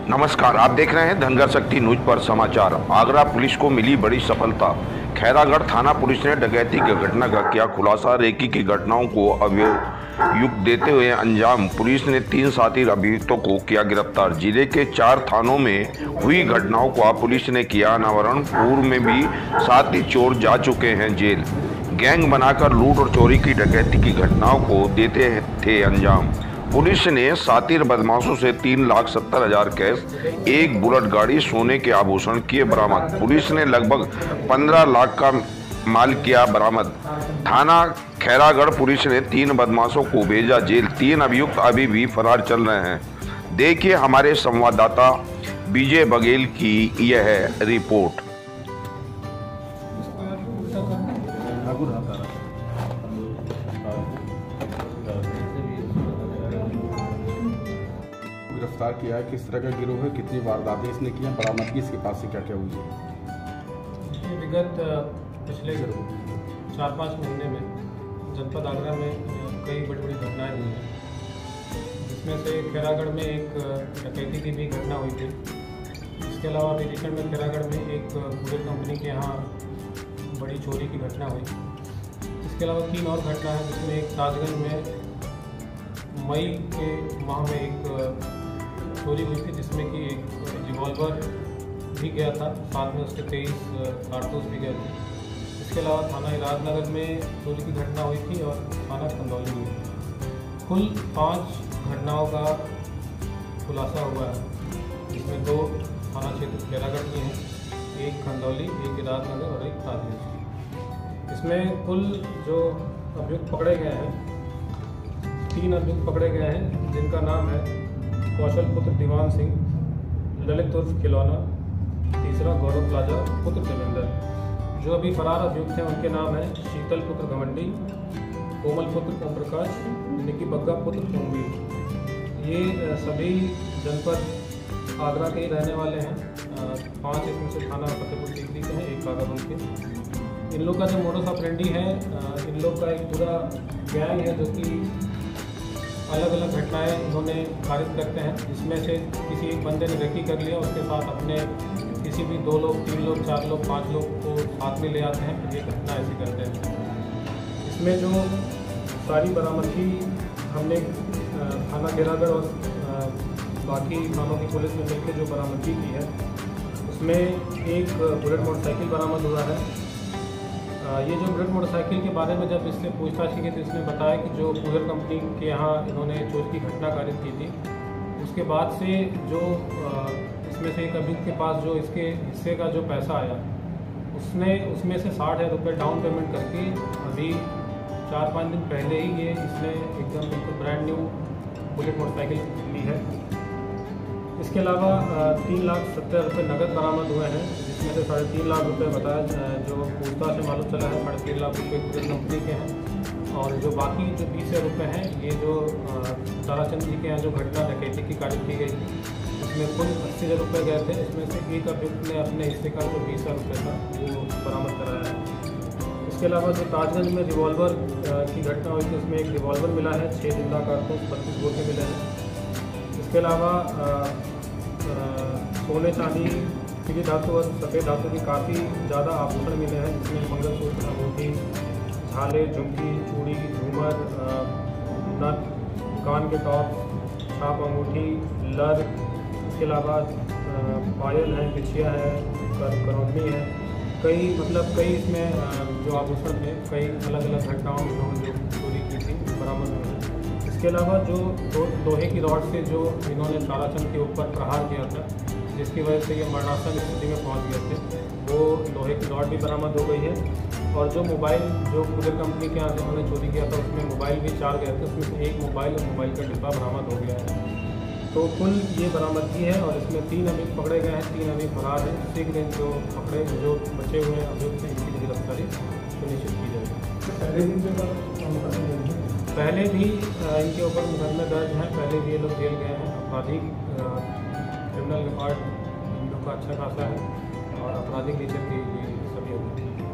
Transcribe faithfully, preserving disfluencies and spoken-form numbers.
नमस्कार, आप देख रहे हैं धनगर शक्ति न्यूज पर समाचार। आगरा पुलिस को मिली बड़ी सफलता। खैरागढ़ थाना पुलिस ने डकैती की घटना का किया खुलासा। रेकी की घटनाओं को अभियुक्त देते हुए अंजाम। पुलिस ने तीन साथी अभियुक्तों को किया गिरफ्तार। जिले के चार थानों में हुई घटनाओं का पुलिस ने किया अनावरण। पूर्व में भी साथी चोर जा चुके हैं जेल। गैंग बनाकर लूट और चोरी की डकैती की घटनाओं को देते थे अंजाम। पुलिस ने सातिर बदमाशों से तीन लाख सत्तर हजार कैश, एक बुलेट गाड़ी, सोने के आभूषण किए बरामद। पुलिस ने लगभग पंद्रह लाख का माल किया बरामद। थाना खैरागढ़ पुलिस ने तीन बदमाशों को भेजा जेल। तीन अभियुक्त अभी भी फरार चल रहे हैं। देखिए हमारे संवाददाता विजय बघेल की यह रिपोर्ट। गिरफ्तार किया है, किस तरह का गिरोह है, कितनी वारदातें इसने की हैं, बरामदगी इसके पास से क्या क्या हुई है? विगत पिछले चार पाँच महीने में जनपद आगरा में कई बड़ी बड़ी घटनाएं हुई हैं, जिसमें से खैरागढ़ में एक डकैती की भी घटना हुई थी। इसके अलावा अभी रिसेंट में खैरागढ़ में एक कूरियर कंपनी के यहाँ बड़ी चोरी की घटना हुई। इसके अलावा तीन और घटना है, जिसमें एक ताजगंज में मई के माह में एक चोरी हुई थी, जिसमें कि एक रिवॉल्वर भी गया था, साथ में उसके तेईस कारतूस भी गए थे। इसके अलावा थाना राजनगर में चोरी की घटना हुई थी और थाना खंदौली में कुल पांच घटनाओं का खुलासा हुआ है, जिसमें दो थाना क्षेत्र खैरागढ़ की हैं, एक खंदौली, एक राजनगर और एक ताजगंज की। इसमें कुल जो अभियुक्त पकड़े गए हैं, तीन अभियुक्त पकड़े गए हैं, जिनका नाम है कौशल पुत्र दीवान सिंह, ललित उर्फ खिलौना, तीसरा गौरव प्लाजा पुत्र देवेंद्र। जो अभी फरार अभियुक्त हैं उनके नाम हैं शीतल पुत्र घमंडी, कोमल पुत्र ओम प्रकाश, निकी बग्गा पुत्र सोमवीर। ये सभी जनपद आगरा के ही रहने वाले हैं। पांच इसमें से थाना फतेहपुर सीकरी के हैं, एक कागाबंद के। इन लोग का जो मोडस ऑपरेंडी है, इन लोग का एक पूरा गैंग है जो कि अलग अलग घटनाएं इन्होंने पारित करते हैं, जिसमें से किसी एक बंदे ने रेकी कर लिया, उसके साथ अपने किसी भी दो लोग, तीन लोग, चार लोग, पाँच लोग को साथ में ले आते हैं, फिर ये घटना ऐसी करते हैं। इसमें जो सारी बरामदगी हमने थाना खैरागढ़ और बाकी थानों की पुलिस ने मिलकर जो बरामदगी की है, उसमें एक बुलेट मोटरसाइकिल बरामद हुआ है। ये जो बुलेट मोटरसाइकिल के बारे में जब इससे पूछताछ की गई तो इसने बताया कि जो कूरियर कंपनी के यहाँ इन्होंने चोरी की घटना कारित की थी, उसके बाद से जो इसमें से एक अभियुक्त के पास जो इसके हिस्से का जो पैसा आया, उसने उसमें से साठ हज़ार रुपये डाउन पेमेंट करके अभी चार पाँच दिन पहले ही ये इसने एकदम बिल्कुल ब्रांड न्यू बुलेट मोटरसाइकिल ली है। इसके अलावा तीन लाख सत्तर रुपये नकद बरामद हुए हैं, जिसमें से साढ़े तीन लाख रुपए बताया जो पूछताछ से मालूम चला है साढ़े तीन लाख रुपये कूरियर कंपनी के हैं। और जो बाकी जो बीस हज़ार रुपये हैं, ये जो ताराचंद जी के यहाँ जो घटना डकैती की कारित की गई थी, उसमें कुल अस्सी हज़ार रुपये गए थे। इसमें से एक अभियुक्त ने अपने हिस्से का जो बीस हज़ार रुपये था वो बरामद कराया है। इसके अलावा जो ताजगंज में रिवॉल्वर की घटना हुई थी, उसमें एक रिवॉल्वर मिला है, छः जिंदा कारतूस, बत्तीस गोले मिले हैं। इसके अलावा सोने चांदी, पीली धातु और सफ़ेद धातु की काफ़ी ज़्यादा आभूषण मिले हैं, जिसमें मंगलसूत्र, अंगूठी, झाले, झुमकी, चूड़ी, झूमर, नथ, कान के टॉप, छाप अंगूठी, लर, इसके अलावा पायल है, बिछिया है, करौंदी है, कई मतलब कई इसमें जो आभूषण थे, कई अलग अलग घटनाओं में इन्होंने जो चोरी की थी बरामद हुई है। इसके अलावा जो लोहे की रॉड से जो इन्होंने ताराचंद के ऊपर प्रहार किया था, जिसकी वजह से ये मरणासन स्थिति में पहुंच गए थे, वो लोहे की रॉड भी बरामद हो गई है। और जो मोबाइल जो कूरियर कंपनी के यहाँ से उन्होंने चोरी किया था, उसमें मोबाइल भी चार गए थे, उसमें से एक मोबाइल और मोबाइल का डिब्बा बरामद हो गया है। तो कुल ये बरामदगी है और इसमें तीन अभियुक्त पकड़े गए हैं, तीन अभी फरार हैं। शीघ्र जो पकड़े जो बचे हुए अभियुक्त हैं, इनकी गिरफ्तारी सुनिश्चित की जाएगी। पहले भी इनके ऊपर मुकदमे दर्ज हैं, पहले भी ये लोग जेल गए हैं। आपराधिक क्रिमिनल रिकॉर्ड इन लोग का अच्छा खासा है और आपराधिक नेचर की ये सभी होती है।